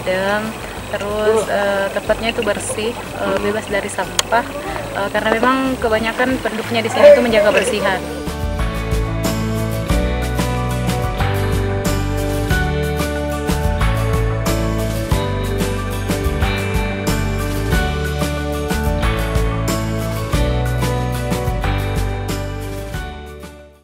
adem, terus tempatnya itu bersih, bebas dari sampah, karena memang kebanyakan penduduknya di sini itu menjaga kebersihan.